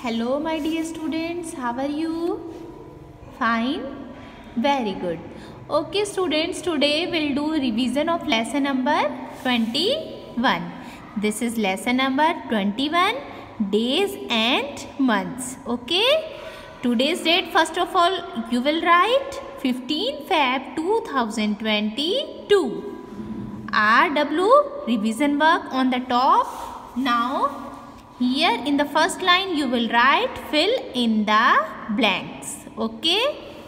Hello my dear students, how are you? Fine? Very good. Okay students, today we'll do revision of lesson number 21. This is lesson number 21, days and months. Okay? Today's date, first of all, you will write 15 Feb 2022. RW revision work on the top. Now here in the first line you will write fill in the blanks. Okay?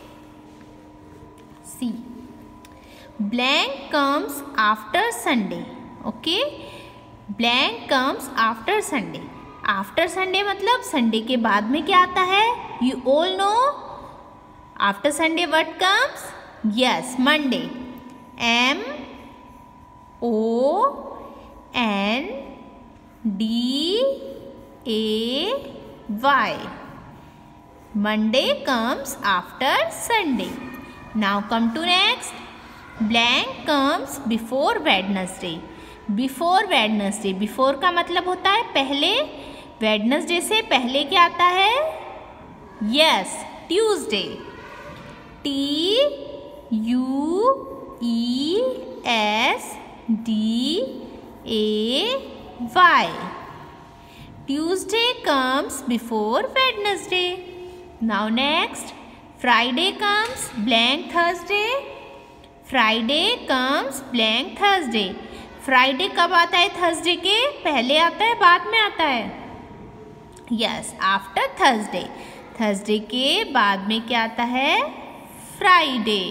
See, blank comes after Sunday. Okay? Blank comes after Sunday. After Sunday मतलब Sunday के बाद में क्या आता है? You all know. After Sunday what comes? Yes, Monday. M-O-N-D-A-Y. Monday comes after Sunday. Now come to next. Blank comes before Wednesday. Before Wednesday. Before का मतलब होता है पहले. Wednesday से पहले क्या आता है? Yes, Tuesday. T-U-E-S-D-A-Y. Tuesday comes before Wednesday. Now next, Friday comes blank Thursday. Friday comes blank Thursday. Friday कब आता है? Thursday के पहले आता है, बाद में आता है? Yes, after Thursday. Thursday के बाद में क्या आता है? Friday.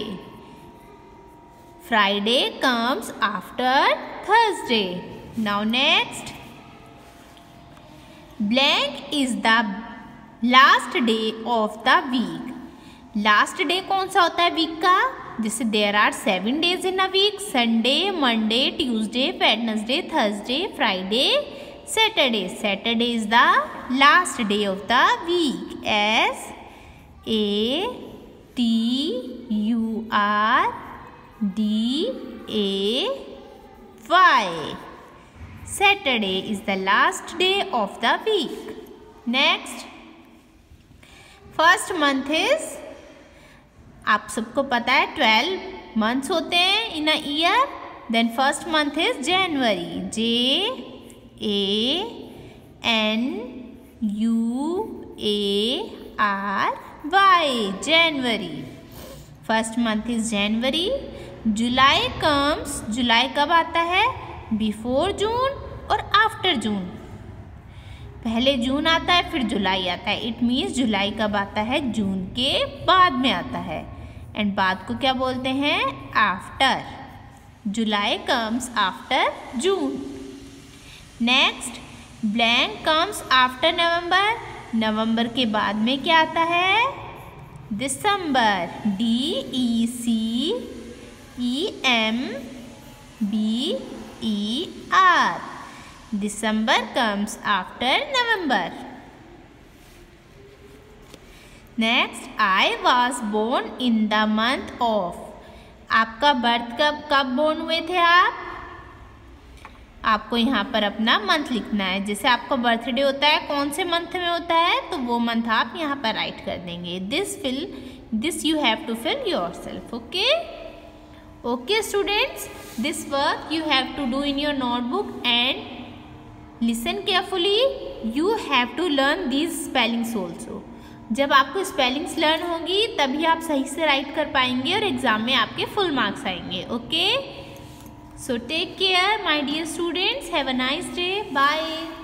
Friday comes after Thursday. Now next, blank is the last day of the week. Last day कौन सा होता है week का? जैसे there are 7 days in a week. Sunday, Monday, Tuesday, Wednesday, Thursday, Friday, Saturday. Saturday is the last day of the week. S-A-T-U-R-D-A-Y. Saturday is the last day of the week. Next, first month is, आप सबको पता है 12 months होते हैं in a year. Then first month is January. J-A-N-U-A-R-Y. January. First month is January. July comes. July कब आता है? Before June और after June. पहले जून आता है, फिर जुलाई आता है. इट मीन्स जुलाई कब आता है? जून के बाद में आता है. एंड बाद को क्या बोलते हैं? After. July comes after June. Next, blank comes after November. नवंबर के बाद में क्या आता है? December. D-E-C-E-M-B-E-R. December comes after November. Next, I was born in the month of. आपका बर्थ कब बोर्न हुए थे आप? आपको यहाँ पर अपना मंथ लिखना है. जैसे आपका बर्थडे होता है कौन से मंथ में होता है, तो वो मंथ आप यहाँ पर राइट कर देंगे. This you have to fill yourself. Okay? Okay students, this work you have to do in your notebook and listen carefully. You have to learn these spellings also. जब आपको स्पेलिंग्स लर्न होगी तभी आप सही से right कर पाएंगे और एग्जाम में आपके फुल मार्क्स आएंगे. Okay, so take care my dear students. Have a nice day. Bye.